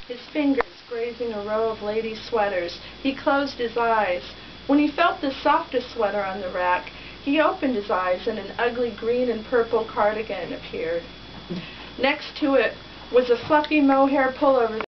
his fingers grazing a row of ladies' sweaters. He closed his eyes. When he felt the softest sweater on the rack, he opened his eyes and an ugly green and purple cardigan appeared. Next to it was a fluffy mohair pullover